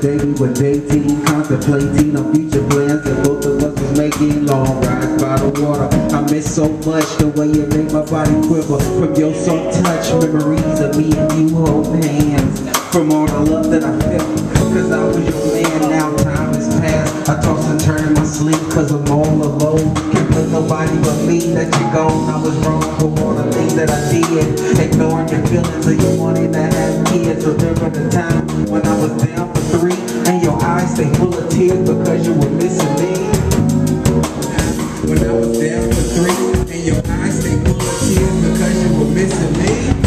day we were dating, contemplating on future plans that both of us was making. Long rides by the water, I miss so much the way you make my body quiver from your soft touch. Memories of me and you holding hands, from all the love that I felt, cause I was your man. Now time has passed, I toss and turn in my sleep cause I'm all alone. Can't put nobody but me that you're gone. I was wrong for all the things that I did, ignoring your feelings of you wanting to have kids. Remember the time when I was down for 3 and your eyes stay full of tears because you were missing me? When I was down for 3 and your eyes stay full of tears because you were missing me?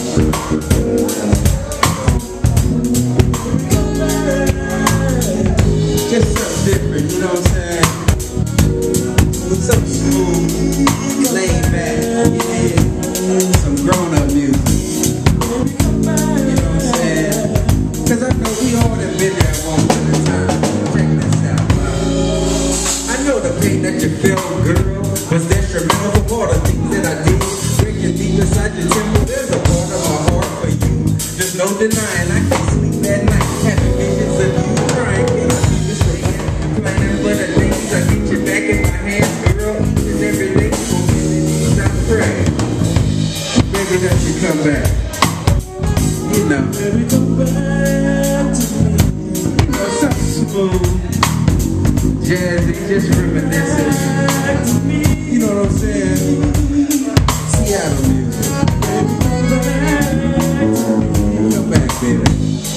Just something different, you know what I'm saying? Something smooth, laid back, yeah. Some grown-up music. You know what I'm saying? Cause I know we all have been there one time. Check this out, I know the pain that you feel, girl, was detrimental from all the things that I did. Breaking deep inside your temple, there's a part of my heart for you. There's no denying I can't sleep at night, having visions of you crying. Can't sleep this way, planning for the days I get you back in my hands, girl. Each and every day, for me, I pray. Baby, that you come back. You know, baby, come back to me. You know, something smooth, jazzy, just reminiscing. You know what I'm saying? Seattle music. Baby, come back. Come back, baby.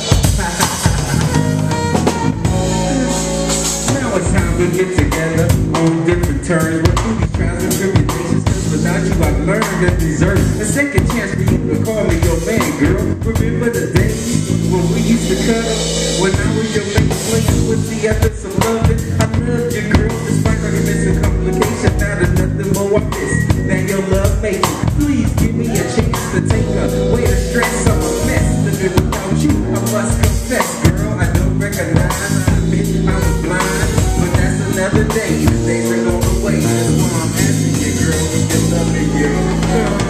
Now it's time to get together on different terms. We're through these trials and tribulations, cause without you I've learned and deserve a second chance for you to call me your man, girl. Remember the days when we used to cuddle? When I was your main place with the efforts of loving. I loved you, girl, despite arguments and complications. Now there's nothing more I miss than your love making. Please give me a chance to take away the stress. I'm a mess, living without you, I must confess, girl. I don't recognize, I admit I was blind, but that's another day. The days are going away, that's why I'm asking you, girl. You're loving you.